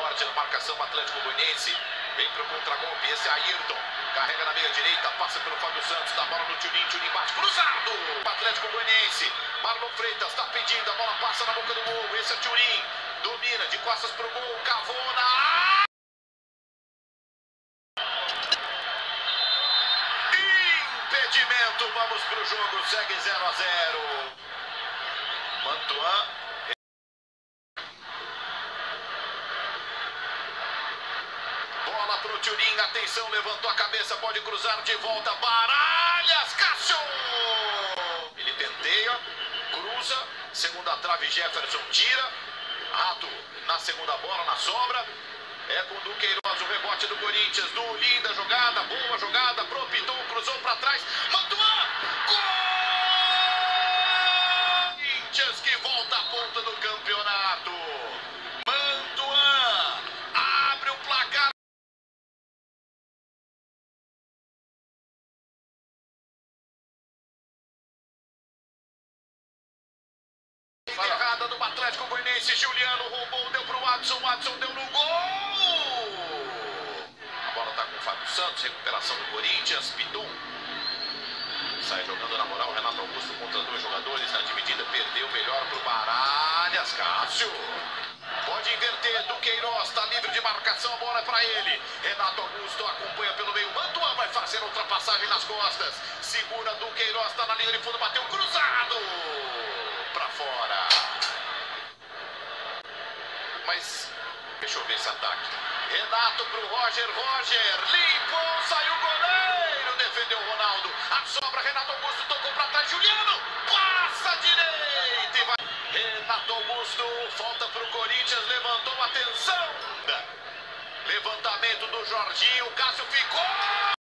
forte na marcação o Atlético Goianiense. Vem para o contragolpe, esse é Ayrton. Carrega na meia direita, passa pelo Fábio Santos, dá a bola no Turim, Turim bate, cruzado! O Atlético Goianiense, Marlon Freitas está pedindo, a bola passa na boca do gol, esse é Turim. Domina, de costas pro gol, cavou na área! Impedimento, vamos pro jogo, segue 0-0. Mantuan. Bola pro Turim, atenção, levantou a cabeça, pode cruzar de volta, Baralhas, Cássio! Ele penteia, cruza, segunda trave, Jefferson tira, Rato na segunda bola, na sobra, é com o Duqueiroz, o rebote do Corinthians, linda jogada, boa jogada, pro Piton, cruzou pra trás, Mantuan, gol! Corinthians que volta à ponta do campeonato, Mantuan abre o placar. Errada do Atlético Goianiense, Juliano roubou, deu pro Watson, Watson deu no gol! A bola tá com o Fábio Santos, recuperação do Corinthians, Piton sai jogando na moral, Renato Augusto contra dois jogadores, na dividida perdeu, melhor pro Baralhas, Cássio. Pode inverter, Duqueiroz tá livre de marcação, a bola é pra ele. Renato Augusto acompanha pelo meio, Mantuan vai fazer ultrapassagem nas costas, segura Duqueiroz, tá na linha de fundo, bateu cruzado! Pra fora. Mas deixa eu ver esse ataque. Renato pro Roger, Roger limpou, saiu o goleiro, defendeu o Ronaldo. A sobra, Renato Augusto tocou pra trás, Juliano passa direita e vai. Renato Augusto volta pro Corinthians, levantou, atenção. Levantamento do Jorginho, Cássio ficou.